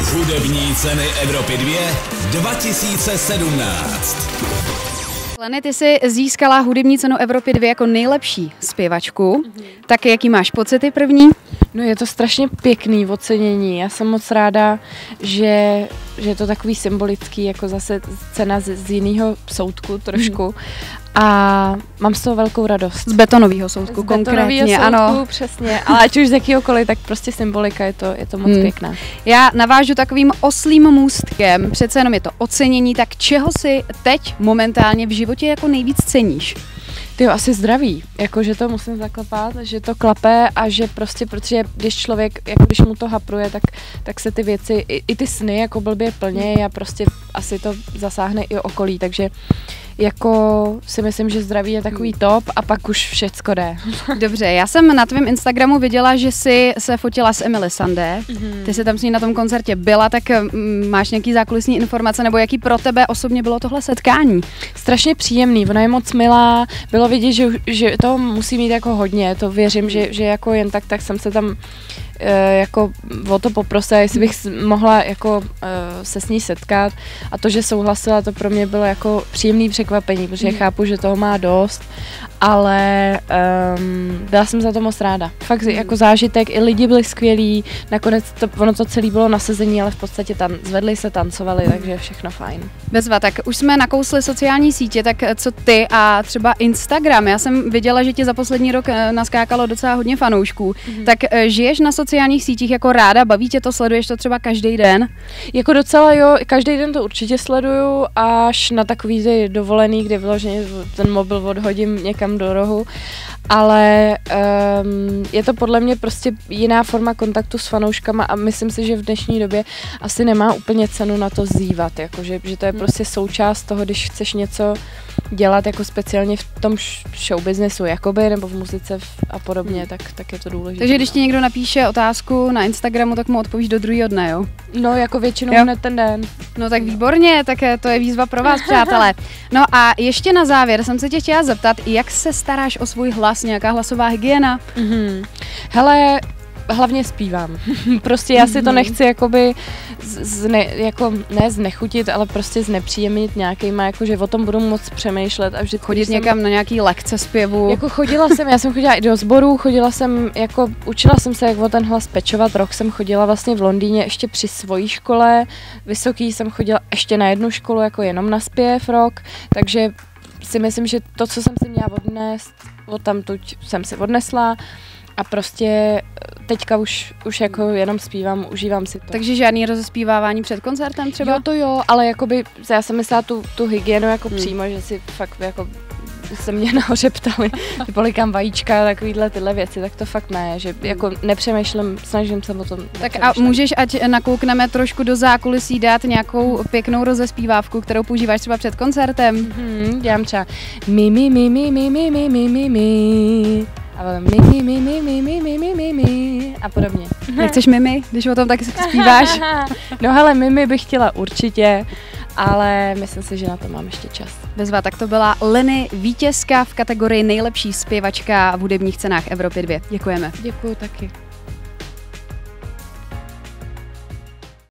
Hudební ceny Evropy 2 2017. Leny, ty jsi získala hudební cenu Evropy 2 jako nejlepší zpěvačku. Tak jaký máš pocity první? No je to strašně pěkný ocenění. Já jsem moc ráda, že je to takový symbolický, jako zase cena z jiného soudku trošku. A mám z toho velkou radost. Z betonového soudku konkrétně, soudku, ano. Přesně, ale ať už z jakýhokoliv, tak prostě symbolika, je to moc pěkná. Já navážu takovým oslím můstkem, přece jenom je to ocenění, tak čeho si teď momentálně v životě jako nejvíc ceníš? Tyjo, asi zdraví, jakože to musím zaklepat, že to klape a že prostě, protože když člověk, jako když mu to hapruje, tak se ty věci, i ty sny jako blbě plnějí a prostě asi to zasáhne i okolí, takže jako si myslím, že zdraví je takový top a pak už všecko jde. Dobře, já jsem na tvém Instagramu viděla, že jsi se fotila s Emily Sandé. Ty jsi tam s ní na tom koncertě byla, tak máš nějaký zákulisní informace, nebo jaký pro tebe osobně bylo tohle setkání? Strašně příjemný, ona je moc milá, bylo vidět, že to musí mít jako hodně, to věřím, že jako jen tak jsem se tam jako o to poprosila, jestli bych mohla jako se s ní setkat, a to, že souhlasila, to pro mě bylo jako příjemný překvapení, protože chápu, že toho má dost, ale byla jsem za to moc ráda. Fakt jako zážitek, i lidi byli skvělí, nakonec ono to celé bylo nasazení, ale v podstatě zvedli se, tancovali, takže všechno fajn. Bezva, tak už jsme nakousli sociální sítě, tak co ty a třeba Instagram? Já jsem viděla, že ti za poslední rok naskákalo docela hodně fanoušků, tak žiješ na sociálních sítích jako ráda, baví tě to, sleduješ to třeba každý den? Jako docela jo, každý den to určitě sleduju, až na takový ty dovolený, kde vyloženě ten mobil odhodím někam do rohu, ale je to podle mě prostě jiná forma kontaktu s fanouškama a myslím si, že v dnešní době asi nemá úplně cenu na to zývat, jakože, že to je prostě součást toho, když chceš něco dělat jako speciálně v tom showbiznesu jakoby, nebo v muzice a podobně, tak je to důležité. Takže když ti někdo napíše otázku na Instagramu, tak mu odpovíš do druhého dne, jo? No, jako většinou hned ten den. No tak výborně, tak to je výzva pro vás, přátelé. No a ještě na závěr jsem se tě chtěla zeptat, jak se staráš o svůj hlas, nějaká hlasová hygiena? Hele, hlavně zpívám. Prostě já si to nechci jakoby ne znechutit, ale prostě znepříjemnit nějakýma, jakože o tom budu moc přemýšlet a vždycky chodit někam na nějaký lekce zpěvu. Jako já jsem chodila i do sborů, učila jsem se, jak o ten hlas pečovat, rok jsem chodila vlastně v Londýně ještě při svojí škole, vysoký jsem chodila ještě na jednu školu, jako jenom na zpěv rok, takže si myslím, že to, co jsem si měla odnést, odtamtud jsem si odnesla. A prostě teďka už jako jenom zpívám, užívám si to. Takže žádný rozespívávání před koncertem třeba? Jo, to jo, ale jakoby, já jsem myslela tu hygienu jako přímo, že si fakt jako se mě nahoře ptali, polikám vajíčka, takovýhle tyhle věci, tak to fakt ne, že jako nepřemýšlím, snažím se o tom. Tak a můžeš, ať nakoukneme trošku do zákulisí, dát nějakou pěknou rozespívávku, kterou používáš třeba před koncertem? Dělám třeba a a podobně. Nechceš Mimi, když o tom tak zpíváš? No hele, Mimi bych chtěla určitě, ale myslím si, že na to mám ještě čas. Bezva, tak to byla Leny, vítězka v kategorii nejlepší zpěvačka v hudebních cenách Evropy 2. Děkujeme. Děkuju taky.